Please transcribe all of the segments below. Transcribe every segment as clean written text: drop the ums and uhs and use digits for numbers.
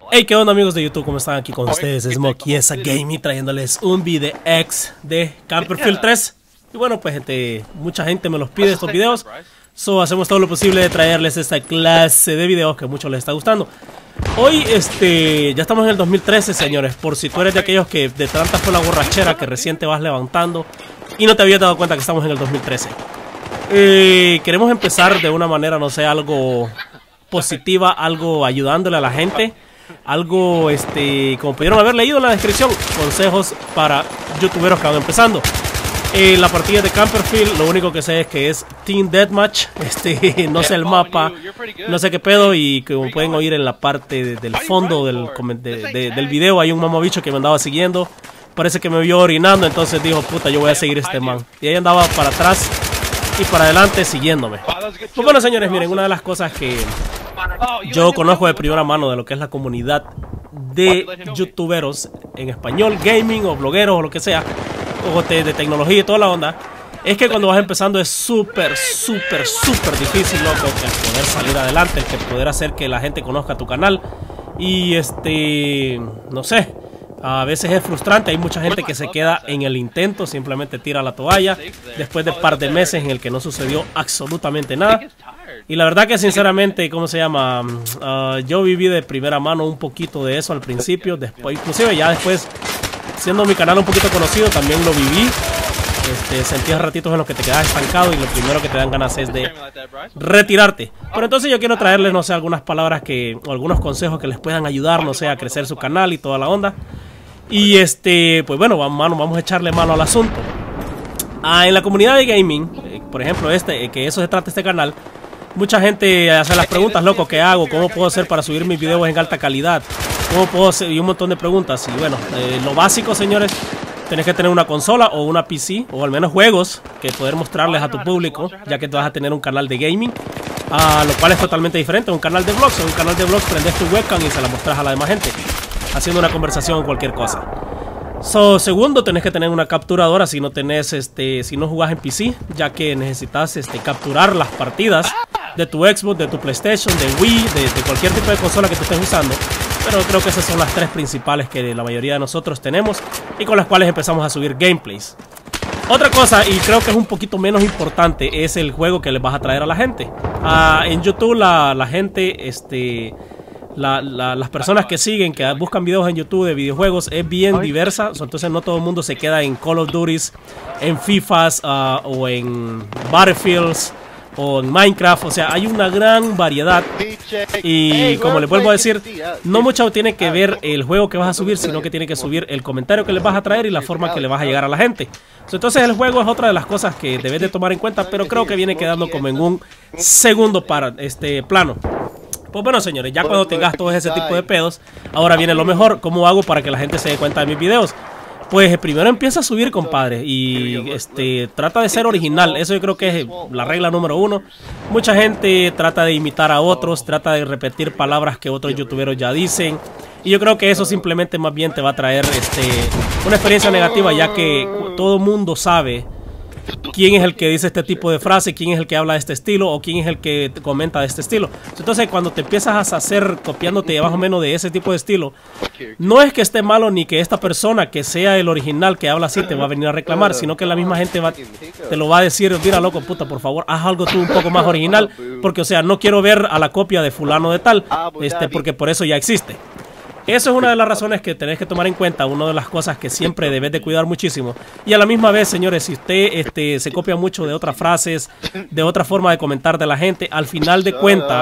Hey, ¿qué onda amigos de YouTube? ¿Cómo están? Aquí con ustedes es Moquiesa Gaming trayéndoles un video ex de Camperfield 3. Y bueno, pues mucha gente me los pide estos videos. Hacemos todo lo posible de traerles esta clase de videos que a muchos les está gustando. Hoy, ya estamos en el 2013, señores. Por si tú eres de aquellos que de tanta fue la borrachera que recién te vas levantando y no te habías dado cuenta que estamos en el 2013. Queremos empezar de una manera, no sé, algo positiva, algo ayudándole a la gente. Algo, como pudieron haber leído en la descripción, consejos para youtuberos que van empezando. La partida de Camperfield, lo único que sé es que es Team Deathmatch. No sé el mapa, no sé qué pedo. Y como pueden oír en la parte del fondo del video, hay un mamabicho que me andaba siguiendo. Parece que me vio orinando, entonces dijo, puta, yo voy a seguir este man. Y ahí andaba para atrás y para adelante siguiéndome. Pues bueno, señores, miren, una de las cosas que yo conozco de primera mano de lo que es la comunidad de youtuberos en español, gaming o blogueros o lo que sea, o de tecnología y toda la onda, es que cuando vas empezando es súper difícil, loco, que poder salir adelante, que poder hacer que la gente conozca tu canal. Y no sé, a veces es frustrante, hay mucha gente que se queda en el intento, simplemente tira la toalla después de un par de meses en el que no sucedió absolutamente nada. Y la verdad que sinceramente, ¿cómo se llama? Yo viví de primera mano un poquito de eso al principio, después, inclusive ya después, siendo mi canal un poquito conocido, también lo viví. Sentías ratitos en los que te quedas estancado y lo primero que te dan ganas es de retirarte. Pero entonces yo quiero traerles, no sé, algunas palabras o algunos consejos que les puedan ayudar, no sé, a crecer su canal y toda la onda. Y pues bueno, vamos a echarle mano al asunto. En la comunidad de gaming, por ejemplo, que eso se trata este canal, mucha gente hace las preguntas, loco, ¿qué hago? ¿Cómo puedo hacer para subir mis videos en alta calidad? ¿Cómo puedo hacer? Y un montón de preguntas. Y bueno, lo básico, señores, tenés que tener una consola o una PC, o al menos juegos que poder mostrarles a tu público, ya que tú vas a tener un canal de gaming, lo cual es totalmente diferente a un canal de vlogs. En un canal de vlogs prendes tu webcam y se la mostras a la demás gente, haciendo una conversación o cualquier cosa. Segundo, tenés que tener una capturadora si no tenés, si no jugás en PC, ya que necesitas capturar las partidas de tu Xbox, de tu PlayStation, de Wii, de cualquier tipo de consola que tú estés usando. Pero creo que esas son las tres principales que la mayoría de nosotros tenemos y con las cuales empezamos a subir gameplays. Otra cosa, y creo que es un poquito menos importante, es el juego que les vas a traer a la gente. En YouTube la gente, las personas que siguen, que buscan videos en YouTube de videojuegos, es bien diversa. Entonces no todo el mundo se queda en Call of Duty, en FIFAs o en Battlefields o en Minecraft. O sea, hay una gran variedad. Y como les vuelvo a decir, no mucho tiene que ver el juego que vas a subir, sino que tiene que subir el comentario que les vas a traer y la forma que le vas a llegar a la gente. Entonces el juego es otra de las cosas que debes de tomar en cuenta, pero creo que viene quedando como en un segundo plano. Pues bueno, señores, ya cuando tengas todo ese tipo de pedos, ahora viene lo mejor. ¿Cómo hago para que la gente se dé cuenta de mis videos? Pues primero empieza a subir, compadre, y trata de ser original. Eso yo creo que es la regla número uno. Mucha gente trata de imitar a otros, trata de repetir palabras que otros youtuberos ya dicen. Y yo creo que eso simplemente más bien te va a traer una experiencia negativa, ya que todo mundo sabe quién es el que dice este tipo de frase, quién es el que habla de este estilo o quién es el que comenta de este estilo. Entonces cuando te empiezas a hacer copiándote más o menos de ese tipo de estilo, no es que esté malo ni que esta persona que sea el original que habla así te va a venir a reclamar, sino que la misma gente te lo va a decir, mira loco, puta, por favor, haz algo tú un poco más original, porque o sea, no quiero ver a la copia de fulano de tal, porque por eso ya existe. Eso es una de las razones que tenés que tomar en cuenta, una de las cosas que siempre debes de cuidar muchísimo. Y a la misma vez, señores, si usted se copia mucho de otras frases, de otra forma de comentar de la gente, al final de cuentas,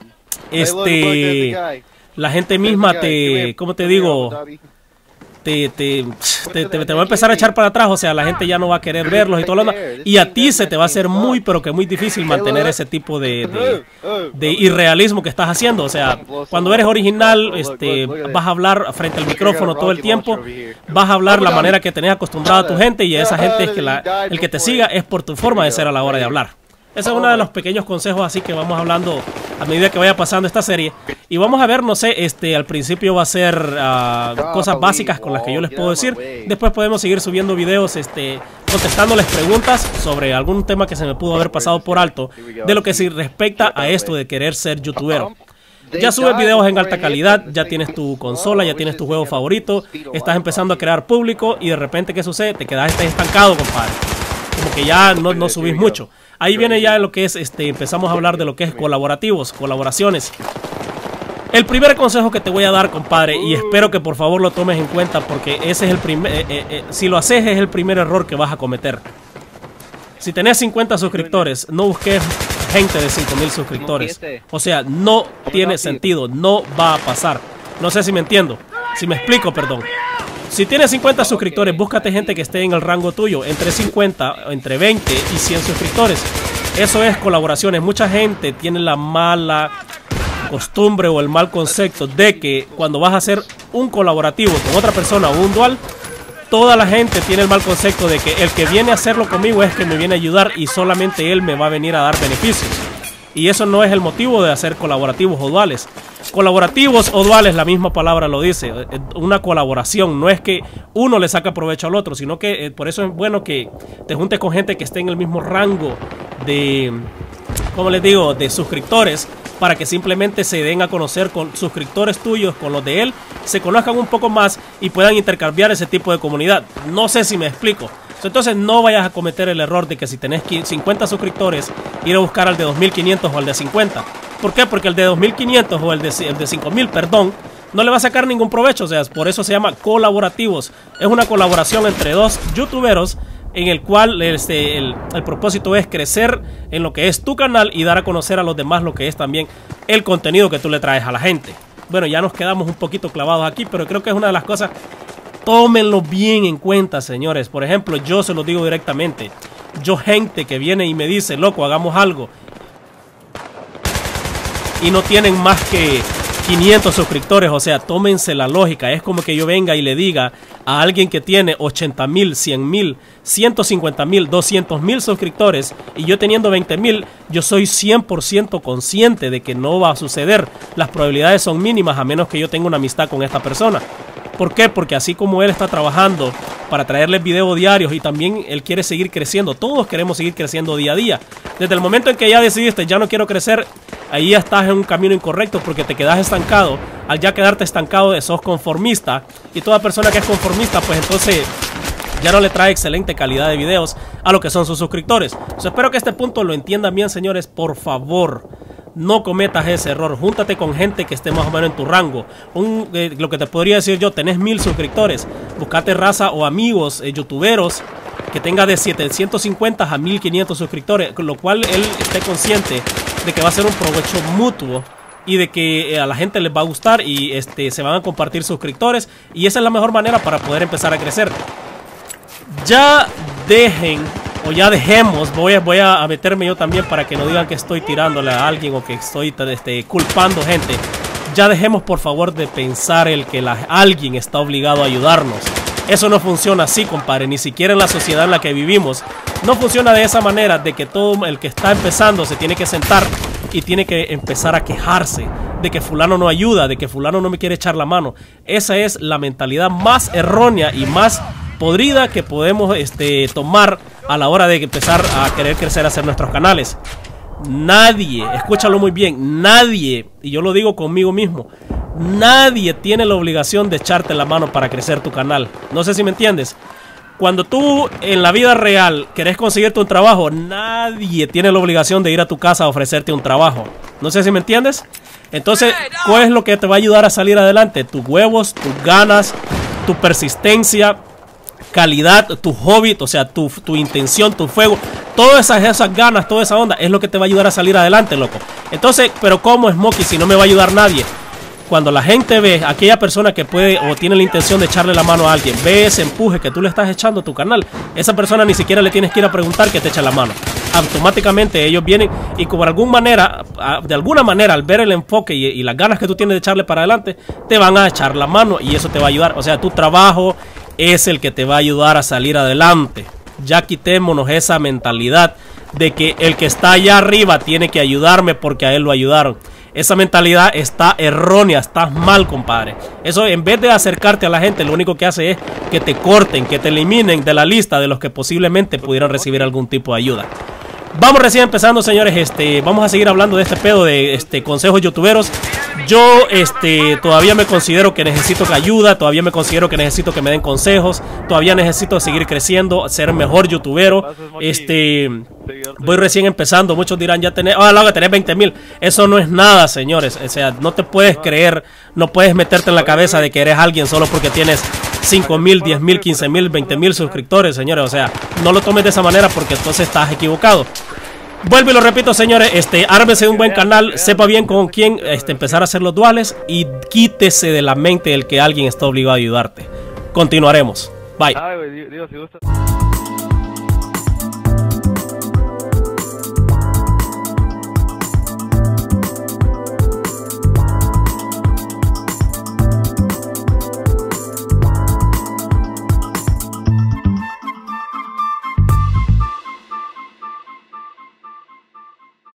la gente misma ¿cómo te digo? Te va a empezar a echar para atrás. O sea, la gente ya no va a querer verlos y todo lo demás. Y a ti se te va a hacer muy, pero que muy difícil mantener ese tipo de irrealismo que estás haciendo. O sea, cuando eres original, vas a hablar frente al micrófono todo el tiempo. Vas a hablar la manera que tenés acostumbrada a tu gente. Y a esa gente es que el que te siga es por tu forma de ser a la hora de hablar. Ese es uno de los pequeños consejos así que vamos hablando a medida que vaya pasando esta serie. Y vamos a ver, no sé, al principio va a ser cosas básicas con las que yo les puedo decir. Después podemos seguir subiendo videos contestándoles preguntas sobre algún tema que se me pudo haber pasado por alto de lo que se respecta a esto de querer ser youtuber. Ya subes videos en alta calidad, ya tienes tu consola, ya tienes tu juego favorito, estás empezando a crear público y de repente, ¿qué sucede? Te quedas estancado, compadre. Como que ya no subís mucho. Ahí viene ya lo que es, empezamos a hablar de lo que es colaborativos, colaboraciones. El primer consejo que te voy a dar, compadre, y espero que por favor lo tomes en cuenta, porque ese es el primer, si lo haces es el primer error que vas a cometer. Si tenés 50 suscriptores, no busques gente de 5000 suscriptores. O sea, no tiene sentido, no va a pasar. No sé si me entiendo, si me explico, perdón. Si tienes 50 suscriptores, búscate gente que esté en el rango tuyo, entre 50, entre 20 y 100 suscriptores. Eso es colaboraciones. Mucha gente tiene la mala costumbre o el mal concepto de que cuando vas a hacer un colaborativo con otra persona o un dual, toda la gente tiene el mal concepto de que el que viene a hacerlo conmigo es que me viene a ayudar y solamente él me va a venir a dar beneficios. Y eso no es el motivo de hacer colaborativos o duales. Colaborativos o duales, la misma palabra lo dice, una colaboración. No es que uno le saca provecho al otro, sino que por eso es bueno que te juntes con gente que esté en el mismo rango de, ¿cómo les digo?, de suscriptores, para que simplemente se den a conocer con suscriptores tuyos, con los de él, se conozcan un poco más y puedan intercambiar ese tipo de comunidad. No sé si me explico. Entonces no vayas a cometer el error de que si tenés 50 suscriptores, ir a buscar al de 2500 o al de 50. ¿Por qué? Porque el de 2500 o el de 5000, perdón, no le va a sacar ningún provecho. O sea, por eso se llama colaborativos. Es una colaboración entre dos youtuberos en el cual el propósito es crecer en lo que es tu canal y dar a conocer a los demás lo que es también el contenido que tú le traes a la gente. Bueno, ya nos quedamos un poquito clavados aquí, pero creo que es una de las cosas. Tómenlo bien en cuenta, señores. Por ejemplo, yo se lo digo directamente. Yo, gente que viene y me dice, loco, hagamos algo, y no tienen más que 500 suscriptores, o sea, tómense la lógica. Es como que yo venga y le diga a alguien que tiene 80,000, 100,000, 150,000, 200,000 suscriptores, y yo teniendo 20,000, yo soy 100% consciente de que no va a suceder. Las probabilidades son mínimas a menos que yo tenga una amistad con esta persona. ¿Por qué? Porque así como él está trabajando para traerles videos diarios y también él quiere seguir creciendo, todos queremos seguir creciendo día a día. Desde el momento en que ya decidiste, ya no quiero crecer, ahí ya estás en un camino incorrecto porque te quedas estancado. Al ya quedarte estancado, sos conformista, y toda persona que es conformista, pues entonces ya no le trae excelente calidad de videos a lo que son sus suscriptores. Espero que este punto lo entiendan bien, señores. Por favor, no cometas ese error. Júntate con gente que esté más o menos en tu rango. Lo que te podría decir yo, tenés 1000 suscriptores, buscate raza o amigos youtuberos que tenga de 750 a 1500 suscriptores, con lo cual él esté consciente de que va a ser un provecho mutuo y de que a la gente les va a gustar y se van a compartir suscriptores, y esa es la mejor manera para poder empezar a crecer. Ya dejen, o ya dejemos, voy a meterme yo también para que no digan que estoy tirándole a alguien o que estoy culpando gente. Ya dejemos por favor de pensar el que alguien está obligado a ayudarnos. Eso no funciona así, compadre, ni siquiera en la sociedad en la que vivimos. No funciona de esa manera, de que todo el que está empezando se tiene que sentar y tiene que empezar a quejarse de que fulano no ayuda, de que fulano no me quiere echar la mano. Esa es la mentalidad más errónea y más podrida que podemos tomar a la hora de empezar a querer crecer, a hacer nuestros canales. Nadie, escúchalo muy bien, nadie, y yo lo digo conmigo mismo, nadie tiene la obligación de echarte la mano para crecer tu canal. No sé si me entiendes. Cuando tú en la vida real querés conseguirte un trabajo, nadie tiene la obligación de ir a tu casa a ofrecerte un trabajo. No sé si me entiendes. Entonces, ¿cuál es lo que te va a ayudar a salir adelante? Tus huevos, tus ganas, tu persistencia, calidad, tu hobby, o sea, tu intención, tu fuego. Todas esas ganas, toda esa onda es lo que te va a ayudar a salir adelante, loco. Entonces, ¿pero cómo, Smokey, si no me va a ayudar nadie? Cuando la gente ve a aquella persona que puede o tiene la intención de echarle la mano a alguien, ve ese empuje que tú le estás echando a tu canal, esa persona ni siquiera le tienes que ir a preguntar que te eche la mano. Automáticamente ellos vienen y de alguna manera, al ver el enfoque y las ganas que tú tienes de echarle para adelante, te van a echar la mano y eso te va a ayudar. O sea, tu trabajo es el que te va a ayudar a salir adelante. Ya quitémonos esa mentalidad de que el que está allá arriba tiene que ayudarme porque a él lo ayudaron. Esa mentalidad está errónea, estás mal, compadre. Eso, en vez de acercarte a la gente, lo único que hace es que te corten, que te eliminen de la lista de los que posiblemente pudieran recibir algún tipo de ayuda. Vamos recién empezando, señores. Vamos a seguir hablando de este pedo de consejos youtuberos. Yo todavía me considero que necesito que ayuda, todavía me considero que necesito que me den consejos, todavía necesito seguir creciendo, ser mejor youtubero. Voy recién empezando, muchos dirán ya tenés, luego tenés 20,000. Eso no es nada, señores. O sea, no te puedes creer, no puedes meterte en la cabeza de que eres alguien solo porque tienes 5,000, 10,000, 15,000, 20,000 suscriptores, señores. O sea, no lo tomes de esa manera porque entonces estás equivocado. Vuelvo y lo repito, señores, ármese de un buen canal, sepa bien con quién empezar a hacer los duales y quítese de la mente el que alguien está obligado a ayudarte. Continuaremos. Bye.